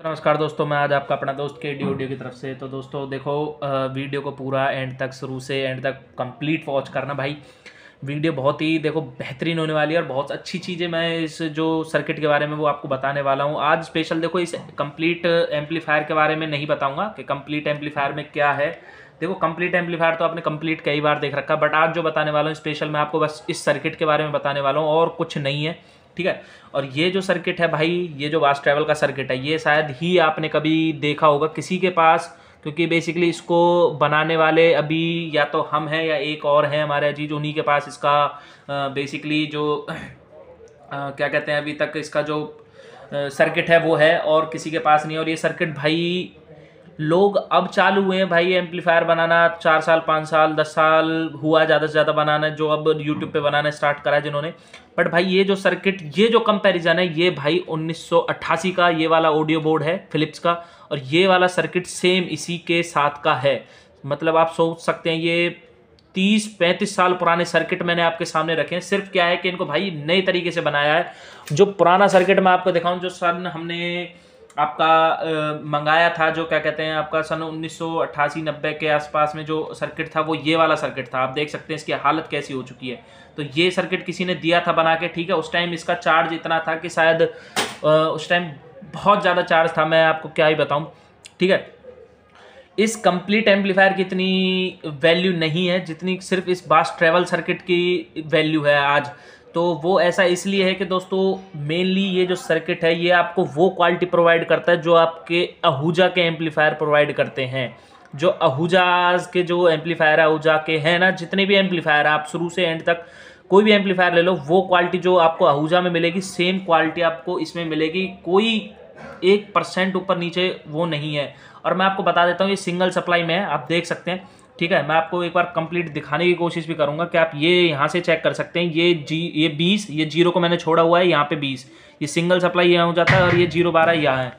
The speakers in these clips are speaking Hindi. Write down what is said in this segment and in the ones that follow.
नमस्कार दोस्तों, मैं आज आपका अपना दोस्त के ऑडियो की तरफ से। तो दोस्तों देखो, वीडियो को पूरा एंड तक, शुरू से एंड तक कंप्लीट वॉच करना भाई। वीडियो बहुत ही देखो बेहतरीन होने वाली है और बहुत अच्छी चीज़ें मैं इस जो सर्किट के बारे में वो आपको बताने वाला हूँ आज स्पेशल। देखो, इस कंप्लीट एम्पलीफायर के बारे में नहीं बताऊँगा कि कंप्लीट एम्पलीफायर में क्या है। देखो, कंप्लीट एम्पलीफायर तो आपने कंप्लीट कई बार देख रखा है, बट आज जो बताने वाला हूँ स्पेशल मैं आपको बस इस सर्किट के बारे में बताने वाला हूँ और कुछ नहीं है, ठीक है। और ये जो सर्किट है भाई, ये जो वास्ट ट्रैवल का सर्किट है, ये शायद ही आपने कभी देखा होगा किसी के पास, क्योंकि बेसिकली इसको बनाने वाले अभी या तो हम हैं या एक और हैं हमारे अजीज, उन्हीं के पास इसका बेसिकली जो क्या कहते हैं, अभी तक इसका जो सर्किट है वो है और किसी के पास नहीं है। और ये सर्किट भाई लोग अब चालू हुए हैं भाई एम्पलीफायर बनाना, 4 साल 5 साल 10 साल हुआ ज़्यादा से ज़्यादा बनाना, जो अब यूट्यूब पे बनाना स्टार्ट करा है जिन्होंने। बट भाई ये जो सर्किट, ये जो कंपैरिजन है, ये भाई 1988 का ये वाला ऑडियो बोर्ड है फिलिप्स का, और ये वाला सर्किट सेम इसी के साथ का है। मतलब आप सोच सकते हैं ये 30-35 साल पुराने सर्किट मैंने आपके सामने रखे हैं। सिर्फ क्या है कि इनको भाई नए तरीके से बनाया है। जो पुराना सर्किट मैं आपको दिखाऊं, जो सन हमने आपका मंगाया था, जो क्या कहते हैं आपका सन 1988-90 के आसपास में जो सर्किट था, वो ये वाला सर्किट था। आप देख सकते हैं इसकी हालत कैसी हो चुकी है। तो ये सर्किट किसी ने दिया था बना के, ठीक है। उस टाइम इसका चार्ज इतना था कि शायद उस टाइम बहुत ज़्यादा चार्ज था, मैं आपको क्या ही बताऊँ, ठीक है। इस कंप्लीट एम्पलीफायर की इतनी वैल्यू नहीं है जितनी सिर्फ इस वास्ट ट्रैवल सर्किट की वैल्यू है आज। तो वो ऐसा इसलिए है कि दोस्तों मेनली ये जो सर्किट है ये आपको वो क्वालिटी प्रोवाइड करता है जो आपके आहूजा के एम्पलीफायर प्रोवाइड करते हैं। जो आहूजाज के जो एम्पलीफायर है, आहूजा के हैं ना, जितने भी एम्पलीफायर आप शुरू से एंड तक कोई भी एम्पलीफायर ले लो, वो क्वालिटी जो आपको आहूजा में मिलेगी सेम क्वालिटी आपको इसमें मिलेगी। कोई 1% ऊपर नीचे वो नहीं है। और मैं आपको बता देता हूँ ये सिंगल सप्लाई में है, आप देख सकते हैं, ठीक है। मैं आपको एक बार कंप्लीट दिखाने की कोशिश भी करूंगा कि आप ये यहाँ से चेक कर सकते हैं। ये 20, ये 0 को मैंने छोड़ा हुआ है, यहाँ पे 20, ये सिंगल सप्लाई यहाँ हो जाता है, और ये 0-12 यहाँ है।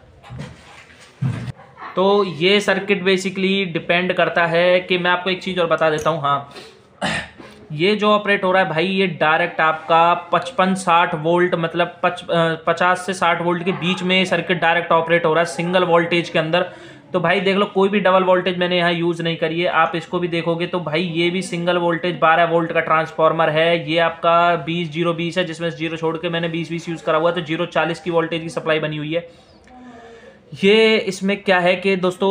तो ये सर्किट बेसिकली डिपेंड करता है कि मैं आपको एक चीज़ और बता देता हूँ। हाँ, ये जो ऑपरेट हो रहा है भाई, ये डायरेक्ट आपका 55-60 वोल्ट, मतलब 50 से 60 वोल्ट के बीच में सर्किट डायरेक्ट ऑपरेट हो रहा है सिंगल वोल्टेज के अंदर। तो भाई देख लो, कोई भी डबल वोल्टेज मैंने यहाँ यूज़ नहीं करी है। आप इसको भी देखोगे तो भाई ये भी सिंगल वोल्टेज 12 वोल्ट का ट्रांसफार्मर है। ये आपका 20-0-20 है, जिसमें 0 छोड़ के मैंने 20-20 यूज़ करा हुआ है, तो 0-40 की वोल्टेज की सप्लाई बनी हुई है। ये इसमें क्या है कि दोस्तों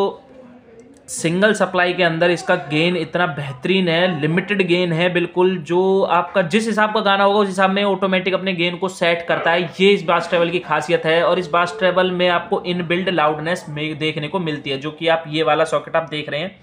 सिंगल सप्लाई के अंदर इसका गेन इतना बेहतरीन है, लिमिटेड गेन है बिल्कुल। जो आपका जिस हिसाब का गाना होगा उस हिसाब में ऑटोमेटिक अपने गेन को सेट करता है। ये इस बास ट्रैवल की खासियत है। और इस बास ट्रैवल में आपको इनबिल्ड लाउडनेस में देखने को मिलती है, जो कि आप ये वाला सॉकेट आप देख रहे हैं,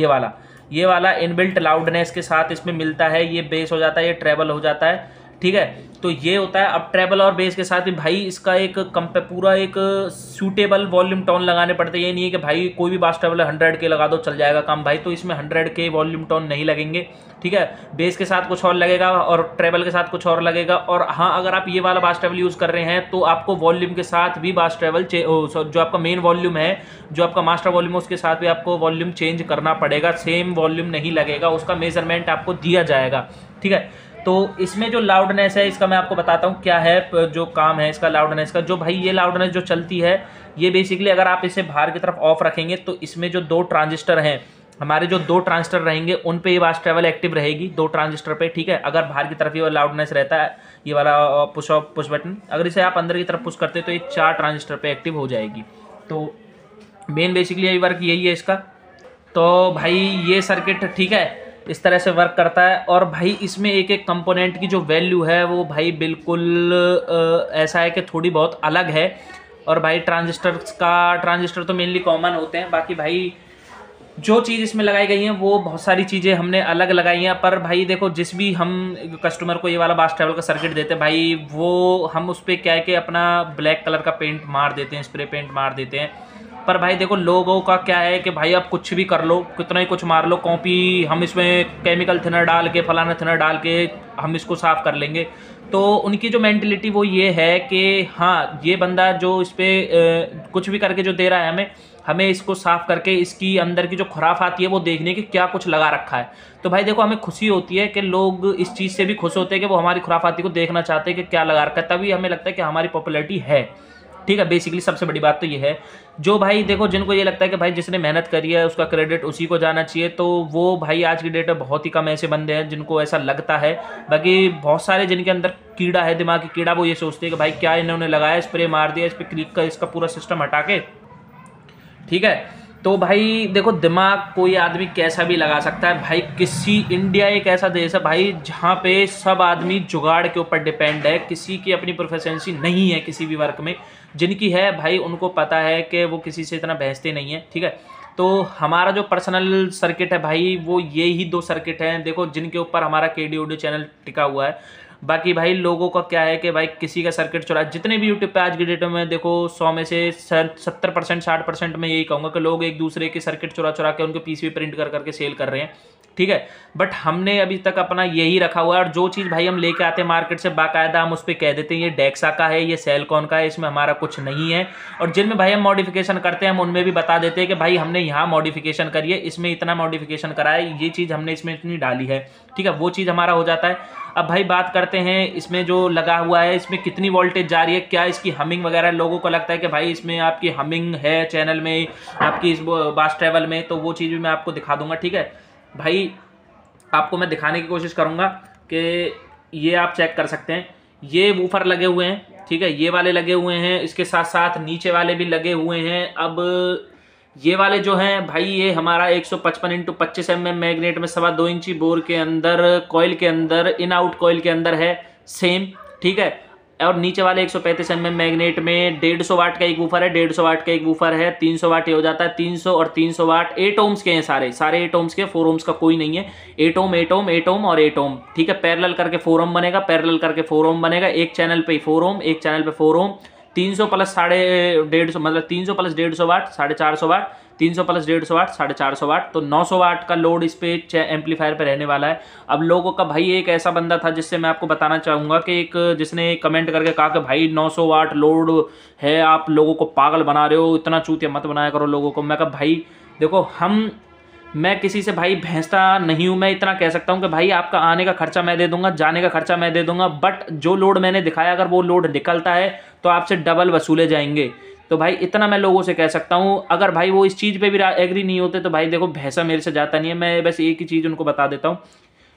ये वाला इनबिल्ट लाउडनेस के साथ इसमें मिलता है। ये बेस हो जाता है, ये ट्रैवल हो जाता है, ठीक है। तो ये होता है। अब ट्रेबल और बेस के साथ ही भाई इसका एक पूरा एक सूटेबल वॉल्यूम टोन लगाने पड़ते हैं। ये नहीं है कि भाई कोई भी बास ट्रेबल 100 के लगा दो चल जाएगा काम, भाई तो इसमें 100 के वॉल्यूम टोन नहीं लगेंगे, ठीक है। बेस के साथ कुछ और लगेगा और ट्रेबल के साथ कुछ और लगेगा। और हाँ, अगर आप ये वाला बास ट्रेबल यूज़ कर रहे हैं तो आपको वॉल्यूम के साथ भी बास ट्रेबल जो आपका मेन वॉल्यूम है, जो आपका मास्टर वॉल्यूम है, उसके साथ भी आपको वॉल्यूम चेंज करना पड़ेगा। सेम वॉल्यूम नहीं लगेगा, उसका मेजरमेंट आपको दिया जाएगा, ठीक है। तो इसमें जो लाउडनेस है इसका मैं आपको बताता हूँ क्या है जो काम है इसका लाउडनेस का। जो भाई ये लाउडनेस जो चलती है, ये बेसिकली अगर आप इसे बाहर की तरफ ऑफ रखेंगे तो इसमें जो 2 ट्रांजिस्टर हैं, हमारे जो 2 ट्रांजिस्टर रहेंगे उन पे ये बास ट्रैवल एक्टिव रहेगी, 2 ट्रांजिस्टर पे, ठीक है। अगर बाहर की तरफ ये लाउडनेस रहता है, ये वाला पुश बटन, अगर इसे आप अंदर की तरफ पुश करते तो ये 4 ट्रांजिस्टर पे एक्टिव हो जाएगी। तो मेन बेसिकली यही वर्क यही है इसका। तो भाई ये सर्किट, ठीक है, इस तरह से वर्क करता है। और भाई इसमें एक एक कंपोनेंट की जो वैल्यू है वो भाई बिल्कुल ऐसा है कि थोड़ी बहुत अलग है। और भाई ट्रांजिस्टर तो मेनली कॉमन होते हैं, बाकी भाई जो चीज़ इसमें लगाई गई हैं वो बहुत सारी चीज़ें हमने अलग लगाई हैं। पर भाई देखो, जिस भी हम कस्टमर को ये वाला बास ट्रैवल का सर्किट देते हैं भाई, वो हम उस पर क्या है कि अपना ब्लैक कलर का पेंट मार देते हैं, स्प्रे पेंट मार देते हैं। पर भाई देखो, लोगों का क्या है कि भाई आप कुछ भी कर लो, कितना ही कुछ मार लो, कॉपी, हम इसमें केमिकल थिनर डाल के, फलाना थिनर डाल के हम इसको साफ़ कर लेंगे। तो उनकी जो मेंटलिटी वो ये है कि हाँ, ये बंदा जो इस पर कुछ भी करके जो दे रहा है हमें इसको साफ़ करके इसकी अंदर की जो खुराफ आती है वो देखने की क्या कुछ लगा रखा है। तो भाई देखो, हमें खुशी होती है कि लोग इस चीज़ से भी खुश होते हैं कि वो हमारी खुराफाती को देखना चाहते हैं कि क्या लगा रखा है, तभी हमें लगता है कि हमारी पॉपुलैरिटी है। ठीक है। बेसिकली सबसे बड़ी बात तो ये है, जो भाई देखो जिनको ये लगता है कि भाई जिसने मेहनत करी है उसका क्रेडिट उसी को जाना चाहिए, तो वो भाई आज की डेट में बहुत ही कम ऐसे बंदे हैं जिनको ऐसा लगता है। बाकी बहुत सारे जिनके अंदर कीड़ा है, दिमागी कीड़ा, वो ये सोचते हैं कि भाई क्या इन्होंने लगाया, स्प्रे मार दिया, इस पर क्लिक कर इसका पूरा सिस्टम हटा के, ठीक है। तो भाई देखो दिमाग कोई आदमी कैसा भी लगा सकता है भाई। किसी इंडिया एक ऐसा देश है भाई जहाँ पे सब आदमी जुगाड़ के ऊपर डिपेंड है, किसी की अपनी प्रोफेशनसी नहीं है किसी भी वर्क में। जिनकी है भाई उनको पता है कि वो किसी से इतना बहसते नहीं है, ठीक है। तो हमारा जो पर्सनल सर्किट है भाई वो ये ही 2 सर्किट हैं देखो जिनके ऊपर हमारा केडी ऑडियो चैनल टिका हुआ है। बाकी भाई लोगों का क्या है कि भाई किसी का सर्किट चुरा, जितने भी यूट्यूब पे आज की डेट में देखो 100 में से 70% 60% में यही कहूँगा कि लोग एक दूसरे के सर्किट चुरा चुरा के उनके पीसी प्रिंट कर करके सेल कर रहे हैं, ठीक है। बट हमने अभी तक अपना यही रखा हुआ है, और जो चीज़ भाई हम लेके आते हैं मार्केट से बाकायदा हम उस पर कह देते हैं ये डेक्सा का है, ये सेलकॉन का है, इसमें हमारा कुछ नहीं है। और जिनमें भाई हम मॉडिफिकेशन करते हैं हम उनमें भी बता देते हैं कि भाई हमने यहाँ मॉडिफिकेशन करी है, इसमें इतना मॉडिफिकेशन करा है, ये चीज़ हमने इसमें इतनी डाली है, ठीक है। वो चीज़ हमारा हो जाता है। अब भाई बात करते हैं इसमें जो लगा हुआ है इसमें कितनी वोल्टेज जा रही है, क्या इसकी हमिंग वगैरह, लोगों को लगता है कि भाई इसमें आपकी हमिंग है चैनल में, आपकी इस बास ट्रैवल में, तो वो चीज़ भी मैं आपको दिखा दूंगा, ठीक है भाई। आपको मैं दिखाने की कोशिश करूंगा कि ये आप चेक कर सकते हैं, ये वूफर लगे हुए हैं, ठीक है, ये वाले लगे हुए हैं, इसके साथ साथ नीचे वाले भी लगे हुए हैं। अब ये वाले जो हैं भाई ये हमारा 155x25 mm मैग्नेट में 2.25 इंची बोर के अंदर कॉइल के अंदर इन आउट कॉइल के अंदर है सेम, ठीक है। और नीचे वाले 135 mm मैग्नेट में 150 वाट का एक वूफर है, 150 वाट का एक वूफर है, 300 वाट ये हो जाता है, 300 और 300 वाट 8 ओम्स के हैं, सारे 8 ओम्स के, 4 ओम्स का कोई नहीं है। 8 ओम 8 ओम 8 ओम और 8 ओम, ठीक है। पैरेलल करके 4 ओम बनेगा, पैरेलल करके 4 ओम बनेगा, एक चैनल पे 4 ओम, एक चैनल पे 4 ओम। 300 प्लस 150 मतलब 300 प्लस 150 वाट 450 वाट, 300 प्लस 150 वाट 450 वाट, तो 900 वाट का लोड इस पे एम्पलीफायर पे रहने वाला है। अब लोगों का भाई एक ऐसा बंदा था जिससे मैं आपको बताना चाहूँगा कि एक जिसने कमेंट करके कहा कि भाई 900 वाट लोड है, आप लोगों को पागल बना रहे हो, इतना चूतिया मत बनाया करो लोगों को। मैं कहा भाई देखो मैं किसी से भाई भैंसता नहीं हूँ, मैं इतना कह सकता हूँ कि भाई आपका आने का खर्चा मैं दे दूंगा, जाने का खर्चा मैं दे दूंगा, बट जो लोड मैंने दिखाया अगर वो लोड निकलता है तो आपसे डबल वसूले जाएंगे। तो भाई इतना मैं लोगों से कह सकता हूँ। अगर भाई वो इस चीज़ पे भी एग्री नहीं होते तो भाई देखो भैंसा मेरे से जाता नहीं है। मैं बस एक ही चीज़ उनको बता देता हूँ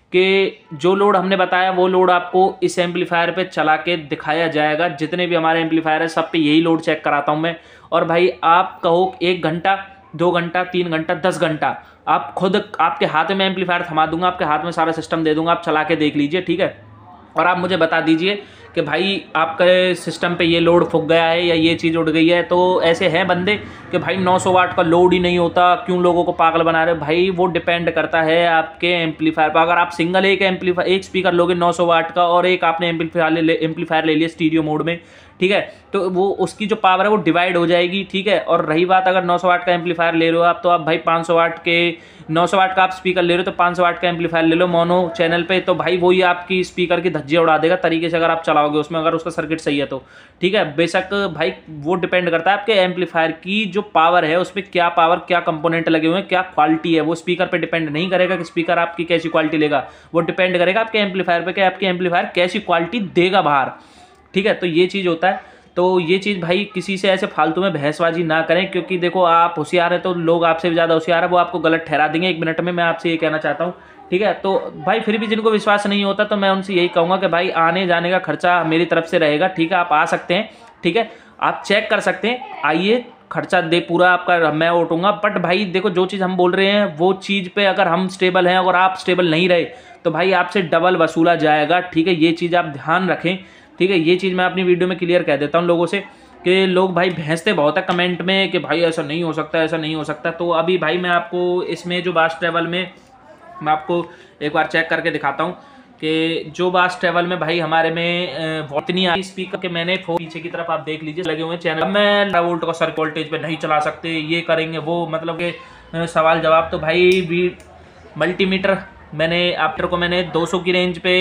कि जो लोड हमने बताया वो लोड आपको इस एम्पलीफायर पे चला के दिखाया जाएगा। जितने भी हमारे एम्पलीफायर है सब पे यही लोड चेक कराता हूँ मैं। और भाई आप कहो 1 घंटा 2 घंटा 3 घंटा 10 घंटा आप खुद आपके हाथ में एम्पलीफायर थमा दूंगा, आपके हाथ में सारा सिस्टम दे दूंगा, आप चला के देख लीजिए, ठीक है। और आप मुझे बता दीजिए कि भाई आपके सिस्टम पे ये लोड फूक गया है या ये चीज़ उड़ गई है। तो ऐसे हैं बंदे कि भाई 900 वाट का लोड ही नहीं होता, क्यों लोगों को पागल बना रहे हो। भाई वो डिपेंड करता है आपके एम्पलीफायर पर। अगर आप सिंगल एक स्पीकर लोगे 900 वाट का और एक आपने एम्पलीफायर ले लिया स्टीरियो मोड में, ठीक है, तो वो उसकी जो पावर है वो डिवाइड हो जाएगी, ठीक है। और रही बात अगर 900 वाट का एम्पलीफायर ले रहे हो आप, तो आप भाई 500 वाट के 900 वाट का आप स्पीकर ले रहे हो तो 500 वाट का एम्पलीफायर ले लो मोनो चैनल पे, तो भाई वही आपकी स्पीकर की धज्जियाँ उड़ा देगा तरीके से अगर आप चलाओगे उसमें, अगर उसका सर्किट सही है तो, ठीक है। बेशक भाई वो डिपेंड करता है आपके एम्पलीफायर की जो पावर है उसमें क्या पावर क्या कंपोनेंट लगे हुए हैं, क्या क्वालिटी है, वो स्पीकर पे डिपेंड नहीं करेगा कि स्पीकर आपकी कैसी क्वालिटी लेगा, वो डिपेंड करेगा आपके एम्पलीफायर पे कि आपके एम्पलीफायर कैसी क्वालिटी देगा बाहर, ठीक है। तो ये चीज़ होता है। तो ये चीज़ भाई किसी से ऐसे फालतू में बहसबाजी ना करें, क्योंकि देखो आप होशियार है तो लोग आपसे भी ज़्यादा होशियार है, वो आपको गलत ठहरा देंगे 1 मिनट में। मैं आपसे ये कहना चाहता हूँ, ठीक है। तो भाई फिर भी जिनको विश्वास नहीं होता तो मैं उनसे यही कहूँगा कि भाई आने जाने का खर्चा मेरी तरफ से रहेगा, ठीक है। आप आ सकते हैं, ठीक है, आप चेक कर सकते हैं, आइए, खर्चा दे पूरा आपका मैं उठूँगा। बट भाई देखो जो चीज़ हम बोल रहे हैं वो चीज़ पे अगर हम स्टेबल हैं और आप स्टेबल नहीं रहे तो भाई आपसे डबल वसूला जाएगा, ठीक है। ये चीज़ आप ध्यान रखें, ठीक है। ये चीज़ मैं अपनी वीडियो में क्लियर कह देता हूँ लोगों से कि लोग भाई भैंसते बहुत है कमेंट में कि भाई ऐसा नहीं हो सकता, ऐसा नहीं हो सकता। तो अभी भाई मैं आपको इसमें जो बास ट्रैवल में मैं आपको एक बार चेक करके दिखाता हूँ कि जो बास ट्रैवल में भाई हमारे में इतनी आई स्पीकर के मैंने पीछे की तरफ आप देख लीजिए लगे हुए चैनल में 12 वोल्ट का सर्किट वोल्टेज पे नहीं चला सकते, ये करेंगे वो, मतलब कि सवाल जवाब। तो भाई मल्टीमीटर मैंने आफ्टर को मैंने 200 की रेंज पे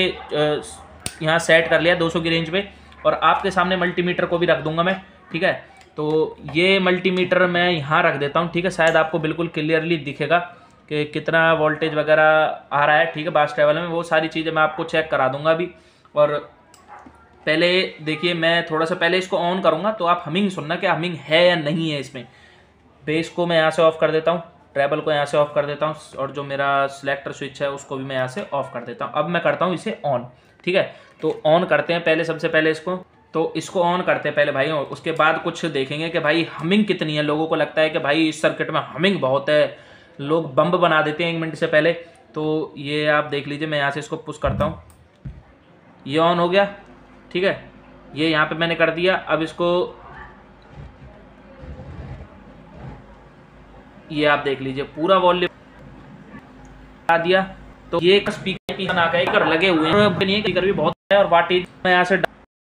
यहाँ सेट कर लिया, 200 की रेंज पे, और आपके सामने मल्टीमीटर को भी रख दूंगा मैं, ठीक है। तो ये मल्टीमीटर मैं यहाँ रख देता हूँ, ठीक है, शायद आपको बिल्कुल क्लियरली दिखेगा कि कितना वोल्टेज वगैरह आ रहा है, ठीक है। बास ट्रैवल में वो सारी चीज़ें मैं आपको चेक करा दूंगा अभी। और पहले देखिए, मैं थोड़ा सा पहले इसको ऑन करूँगा तो आप हमिंग सुनना कि हमिंग है या नहीं है इसमें। बेस को मैं यहाँ से ऑफ कर देता हूँ, ट्रेबल को यहाँ से ऑफ कर देता हूँ, और जो मेरा सिलेक्टर स्विच है उसको भी मैं यहाँ से ऑफ कर देता हूँ। अब मैं करता हूँ इसे ऑन, ठीक है। तो ऑन करते हैं पहले, सबसे पहले इसको ऑन करते हैं पहले भाई। उसके बाद कुछ देखेंगे कि भाई हमिंग कितनी है। लोगों को लगता है कि भाई इस सर्किट में हमिंग बहुत है, लोग बम्ब बना देते हैं 1 मिनट से पहले। तो ये आप देख लीजिए, मैं यहाँ से इसको पुश करता हूँ, ये ऑन हो गया, ठीक है। ये यहाँ पे मैंने कर दिया। अब इसको ये आप देख लीजिए पूरा वॉल्यूम आ दिया। तो ये स्पीकर आ गए लगे हुए हैं, स्पीकर भी बहुत है और वाटेज मैं यहाँ से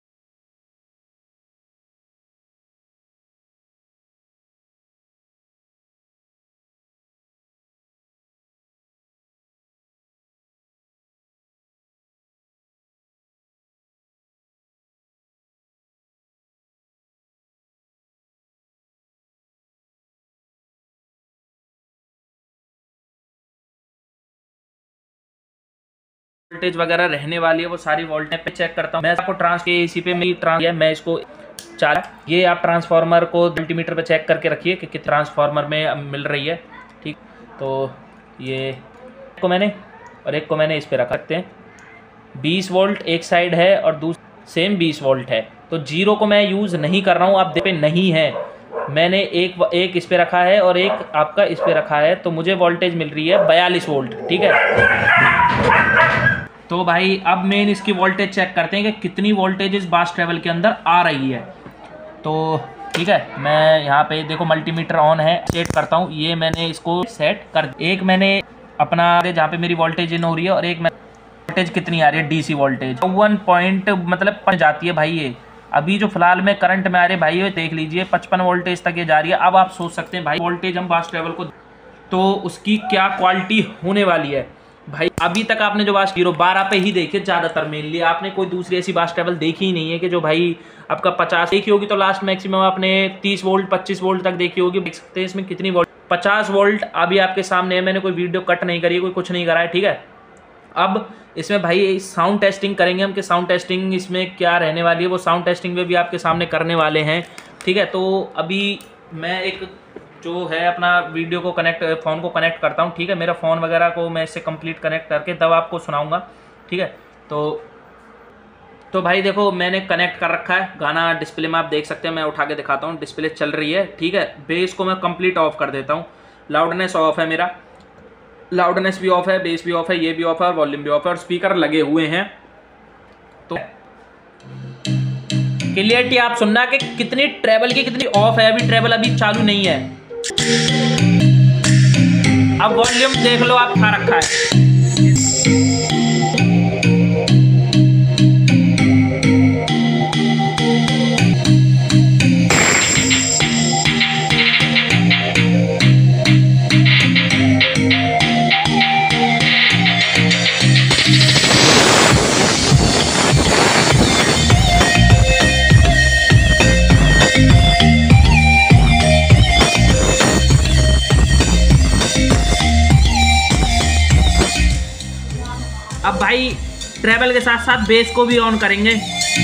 वोल्टेज वगैरह रहने वाली है, वो सारी वोल्टेज पे चेक करता हूँ मैं। आपको ट्रांस के इसी पे मेरी ट्रांस है, मैं इसको चार ये आप ट्रांसफार्मर को मल्टीमीटर पे चेक करके रखिए कि ट्रांसफार्मर में मिल रही है, ठीक। तो ये को मैंने और एक को मैंने इस पे रख सकते हैं। 20 वोल्ट एक साइड है और दूसरी सेम 20 वोल्ट है। तो 0 को मैं यूज़ नहीं कर रहा हूँ, आप पे नहीं है। मैंने एक इस पे रखा है और एक आपका इस पे रखा है, तो मुझे वोल्टेज मिल रही है 42 वोल्ट, ठीक है। तो भाई अब मेन इसकी वोल्टेज चेक करते हैं कि कितनी वोल्टेज इस बास ट्रेवल के अंदर आ रही है। तो ठीक है, मैं यहाँ पे देखो मल्टीमीटर ऑन है, सेट करता हूँ। ये मैंने इसको सेट कर, एक मैंने अपना जहाँ पे मेरी वोल्टेज इन हो रही है, और एक मैं वोल्टेज कितनी आ रही है डीसी वोल्टेज 1 पॉइंट मतलब 5 जाती है भाई। ये अभी जो फिलहाल में करंट में आ रहे भाई, ये देख लीजिए 55 वोल्टेज तक ये जा रही है। अब आप सोच सकते हैं भाई वोल्टेज हम बास ट्रेवल को तो उसकी क्या क्वालिटी होने वाली है। भाई अभी तक आपने जो बास 0-12 पे ही देखी है ज़्यादातर, मेनली आपने कोई दूसरी ऐसी बास ट्रेवल देखी ही नहीं है कि जो भाई आपका 50 देखी होगी। तो लास्ट मैक्सिमम आपने 30 वोल्ट 25 वोल्ट तक देखी होगी। देख सकते हैं इसमें कितनी वोल्ट, 50 वोल्ट अभी आपके सामने है। मैंने कोई वीडियो कट नहीं करी है, कोई कुछ नहीं करा है, ठीक है। अब इसमें भाई साउंड टेस्टिंग करेंगे हम कि साउंड टेस्टिंग इसमें क्या रहने वाली है, वो साउंड टेस्टिंग में भी आपके सामने करने वाले हैं, ठीक है। तो अभी मैं एक जो है अपना वीडियो को फ़ोन को कनेक्ट करता हूँ, ठीक है। मेरा फ़ोन वगैरह को मैं इससे कंप्लीट कनेक्ट करके तब आपको सुनाऊंगा, ठीक है। तो भाई देखो मैंने कनेक्ट कर रखा है, गाना डिस्प्ले में आप देख सकते हैं। मैं उठा के दिखाता हूँ, डिस्प्ले चल रही है, ठीक है। बेस को मैं कंप्लीट ऑफ कर देता हूँ, लाउडनेस ऑफ है मेरा, लाउडनेस भी ऑफ है, बेस भी ऑफ है, ये भी ऑफ है, और वॉल्यूम भी ऑफ है, और स्पीकर लगे हुए हैं। तो क्लियरिटी आप सुनना कि कितनी ट्रेवल की कितनी ऑफ है। अभी ट्रेवल अभी चालू नहीं है। अब वॉल्यूम देख लो आप, खा रखा है। अब भाई ट्रेवल के साथ साथ बेस को भी ऑन करेंगे।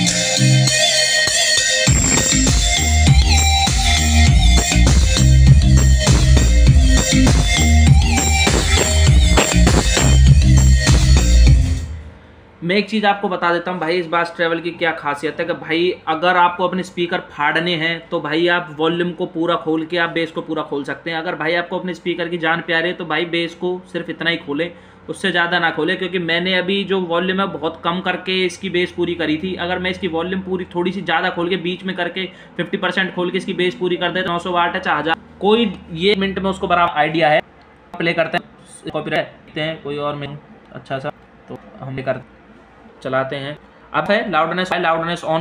मैं एक चीज़ आपको बता देता हूँ भाई, इस बास ट्रेवल की क्या खासियत है कि भाई अगर आपको अपने स्पीकर फाड़ने हैं तो भाई आप वॉल्यूम को पूरा खोल के आप बेस को पूरा खोल सकते हैं। अगर भाई आपको अपने स्पीकर की जान प्यारी है तो भाई बेस को सिर्फ इतना ही खोलें, उससे ज़्यादा ना खोले। क्योंकि मैंने अभी जो वॉल्यूम है बहुत कम करके इसकी बेस पूरी करी थी। अगर मैं इसकी वॉल्यूम पूरी थोड़ी सी ज़्यादा खोल के बीच में करके 50% खोल के इसकी बेस पूरी कर दे, 900 वाट है 4000, कोई ये मिनट में उसको बराबर आइडिया है। प्ले करते हैं, कॉपीराइट हैं कोई और में अच्छा सा, तो हम कर चलाते हैं। अब है लाउडनेस ऑन।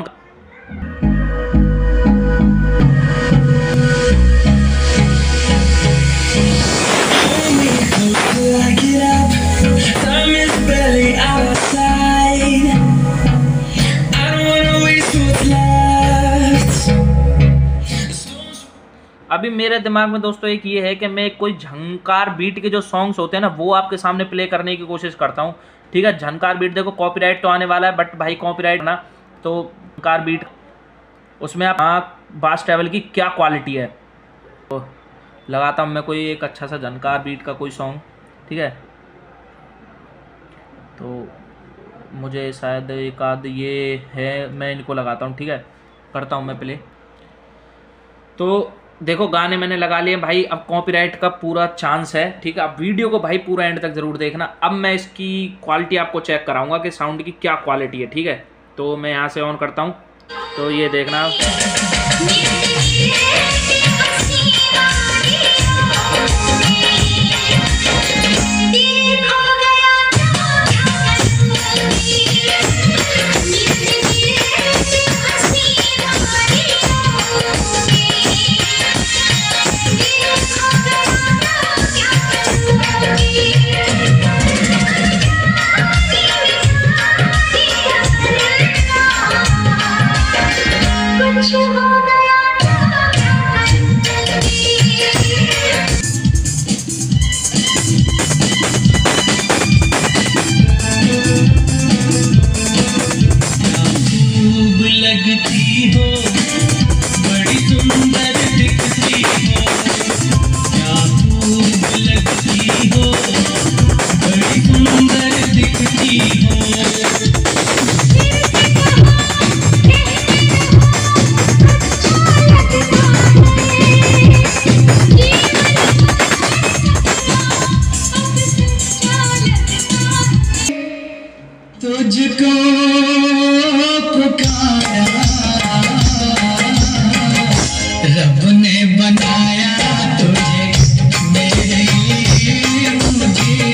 अभी मेरे दिमाग में दोस्तों एक ये है कि मैं कोई झंकार बीट के जो सॉन्ग्स होते हैं ना वो आपके सामने प्ले करने की कोशिश करता हूँ, ठीक है। झंकार बीट देखो कॉपीराइट तो आने वाला है, बट भाई कॉपीराइट ना तो कार बीट उसमें आप बास ट्रैवल की क्या क्वालिटी है। तो लगाता हूँ मैं कोई एक अच्छा सा झनकार बीट का कोई सॉन्ग, ठीक है। तो मुझे शायद एक आध ये है, मैं इनको लगाता हूँ, ठीक है। करता हूँ मैं प्ले। तो देखो गाने मैंने लगा लिए भाई। अब कॉपीराइट का पूरा चांस है, ठीक है। अब वीडियो को भाई पूरा एंड तक ज़रूर देखना। अब मैं इसकी क्वालिटी आपको चेक कराऊंगा कि साउंड की क्या क्वालिटी है, ठीक है। तो मैं यहाँ से ऑन करता हूँ, तो ये देखना। लगती हो बड़ी सुंदर दिखती हो, क्या खूब लगती हो बड़ी सुंदर दिखती हो। तुझको पुकारा रब ने बनाया तुझे मेरे लिए, मुझे।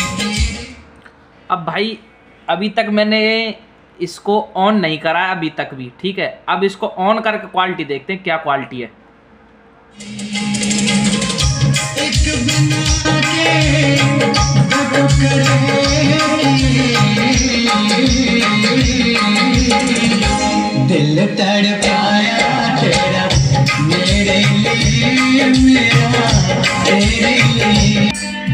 अब भाई अभी तक मैंने इसको ऑन नहीं करा अभी तक भी, ठीक है। अब इसको ऑन करके क्वालिटी देखते हैं क्या क्वालिटी है। एक बना दिल तड़पाया तेरा मेरे लिए, मेरा तेरे लिए।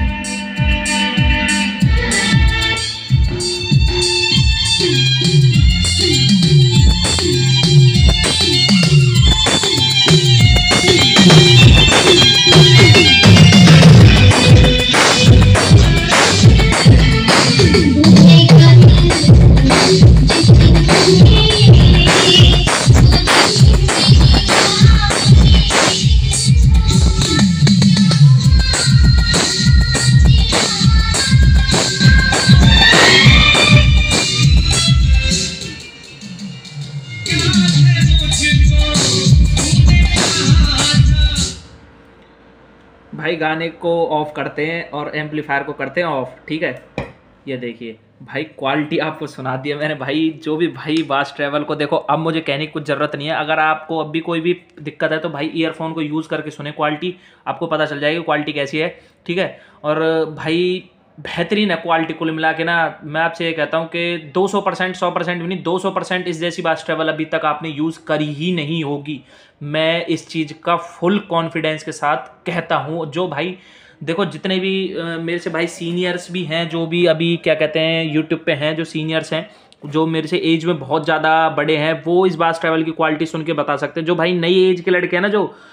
भाई गाने को ऑफ करते हैं और एम्पलीफायर को करते हैं ऑफ, ठीक है। ये देखिए भाई क्वालिटी आपको सुना दिया मैंने भाई। जो भी भाई बास ट्रैवल को देखो, अब मुझे कहने की कुछ ज़रूरत नहीं है। अगर आपको अब भी कोई भी दिक्कत है तो भाई ईयरफोन को यूज़ करके सुने, क्वालिटी आपको पता चल जाएगी क्वालिटी कैसी है, ठीक है। और भाई बेहतरीन है क्वालिटी कुल मिला के ना। मैं आपसे ये कहता हूँ कि 200%, 100% भी नहीं, 200% इस जैसी बास ट्रैवल अभी तक आपने यूज़ करी ही नहीं होगी। मैं इस चीज़ का फुल कॉन्फिडेंस के साथ कहता हूँ। जो भाई देखो जितने भी मेरे से भाई सीनियर्स भी हैं, जो भी अभी क्या कहते हैं यूट्यूब पे हैं, जो सीनियर्स हैं, जो मेरे से एज में बहुत ज़्यादा बड़े हैं, वो इस बास ट्रैवल की क्वालिटी सुन के बता सकते हैं। जो भाई नई एज के लड़के हैं ना,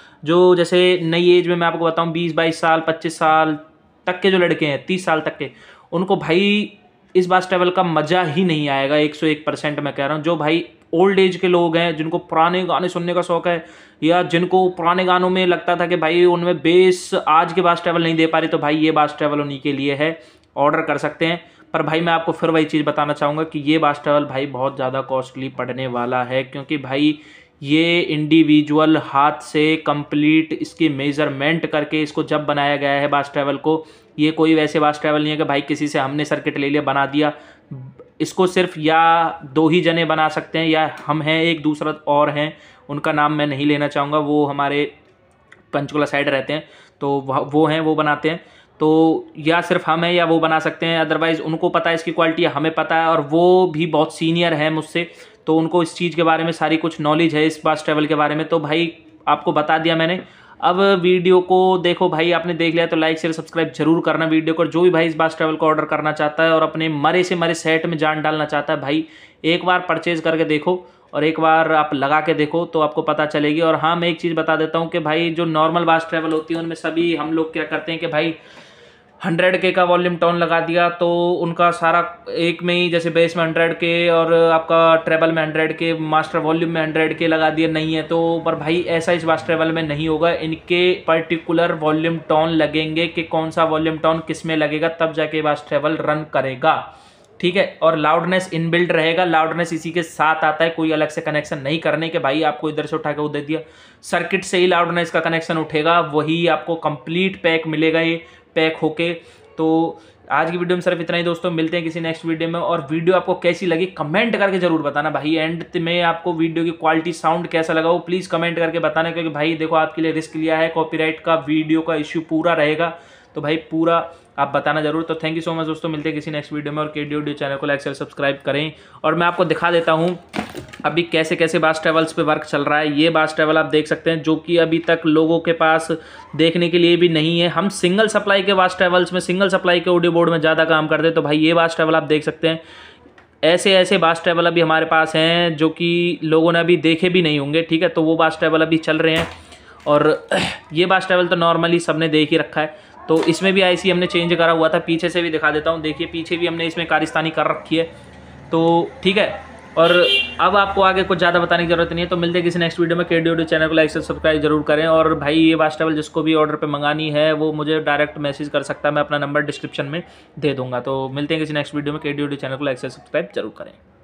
जो जैसे नई एज में मैं आपको बताऊँ 20-22 साल, 25 साल तक के जो लड़के हैं, 30 साल तक के, उनको भाई इस बास ट्रैवल का मज़ा ही नहीं आएगा। 101% मैं कह रहा हूँ। जो भाई ओल्ड एज के लोग हैं, जिनको पुराने गाने सुनने का शौक़ है, या जिनको पुराने गानों में लगता था कि भाई उनमें बेस आज के बास ट्रैवल नहीं दे पा रही, तो भाई ये बास ट्रैवल उन्हीं के लिए है, ऑर्डर कर सकते हैं। पर भाई मैं आपको फिर वही चीज़ बताना चाहूँगा कि ये बास ट्रैवल भाई बहुत ज़्यादा कॉस्टली पड़ने वाला है, क्योंकि भाई ये इंडिविजुअल हाथ से कंप्लीट इसकी मेज़रमेंट करके इसको जब बनाया गया है बास ट्रैवल को। ये कोई वैसे बास ट्रैवल नहीं है कि भाई किसी से हमने सर्किट ले लिया बना दिया। इसको सिर्फ या 2 ही जने बना सकते हैं, या हम हैं एक दूसरा और हैं, उनका नाम मैं नहीं लेना चाहूँगा, वो हमारे पंचकुला साइड रहते हैं, तो वो हैं, वो बनाते हैं। तो या सिर्फ हम हैं या वो बना सकते हैं, अदरवाइज़ उनको पता है इसकी क्वालिटी, हमें पता है, और वो भी बहुत सीनियर है मुझसे, तो उनको इस चीज़ के बारे में सारी कुछ नॉलेज है इस बास ट्रैवल के बारे में। तो भाई आपको बता दिया मैंने। अब वीडियो को देखो भाई, आपने देख लिया तो लाइक शेयर सब्सक्राइब जरूर करना वीडियो को। जो भी भाई इस बास ट्रैवल को ऑर्डर करना चाहता है और अपने मरे से मरे सेट में जान डालना चाहता है, भाई एक बार परचेज करके देखो और एक बार आप लगा के देखो तो आपको पता चलेगी। और हाँ, मैं एक चीज़ बता देता हूँ कि भाई जो नॉर्मल बास ट्रैवल होती है उनमें सभी हम लोग क्या करते हैं कि भाई 100K का वॉल्यूम टोन लगा दिया तो उनका सारा एक में ही, जैसे बेस में 100K और आपका ट्रेबल में 100K, मास्टर वॉल्यूम में 100K लगा दिया, नहीं है तो। पर भाई ऐसा इस बास ट्रेबल में नहीं होगा, इनके पर्टिकुलर वॉल्यूम टोन लगेंगे कि कौन सा वॉल्यूम टोन किस में लगेगा, तब जाके बास ट्रेबल रन करेगा, ठीक है। और लाउडनेस इनबिल्ट रहेगा, लाउडनेस इसी के साथ आता है, कोई अलग से कनेक्शन नहीं करने के भाई आपको इधर से उठा के वो दे दिया, सर्किट से ही लाउडनेस का कनेक्शन उठेगा, वही आपको कंप्लीट पैक मिलेगा ये पैक होके। तो आज की वीडियो में सिर्फ इतना ही दोस्तों, मिलते हैं किसी नेक्स्ट वीडियो में। और वीडियो आपको कैसी लगी कमेंट करके जरूर बताना भाई, एंड में आपको वीडियो की क्वालिटी साउंड कैसा लगा वो प्लीज़ कमेंट करके बताना, क्योंकि भाई देखो आपके लिए रिस्क लिया है, कॉपीराइट का वीडियो का इश्यू पूरा रहेगा, तो भाई पूरा आप बताना जरूर। तो थैंक यू सो मच दोस्तों, मिलते हैं किसी नेक्स्ट वीडियो में। और केडी ऑडियो चैनल को लाइक शेयर सब्सक्राइब करें। और मैं आपको दिखा देता हूँ अभी कैसे कैसे बास ट्रैवल्स पे वर्क चल रहा है। ये बास ट्रैवल आप देख सकते हैं जो कि अभी तक लोगों के पास देखने के लिए भी नहीं है। हम सिंगल सप्लाई के बास ट्रैवल्स में, सिंगल सप्लाई के ऑडियो बोर्ड में ज़्यादा काम करते हैं, तो भाई ये बास ट्रैवल आप देख सकते हैं। ऐसे ऐसे बास ट्रैवल अभी हमारे पास हैं जो कि लोगों ने अभी देखे भी नहीं होंगे, ठीक है। तो वो बास ट्रैवल अभी चल रहे हैं और ये बास ट्रैवल तो नॉर्मली सबने देख ही रखा है। तो इसमें भी आईसी हमने चेंज करा हुआ था, पीछे से भी दिखा देता हूँ, देखिए पीछे भी हमने इसमें कारिस्तानी कर रखी है, तो ठीक है। और अब आपको आगे कुछ ज़्यादा बताने की जरूरत नहीं है। तो मिलते हैं किसी नेक्स्ट वीडियो में। केडी ऑडियो चैनल को लाइक से सब्सक्राइब जरूर करें। और भाई ये बास ट्रैवल जिसको भी ऑर्डर पे मंगानी है वो मुझे डायरेक्ट मैसेज कर सकता है, मैं अपना नंबर डिस्क्रिप्शन में दे दूंगा। तो मिलते हैं किसी नेक्स्ट वीडियो में। केडी ऑडियो चैनल को लाइक से सब्सक्राइब जरूर करें।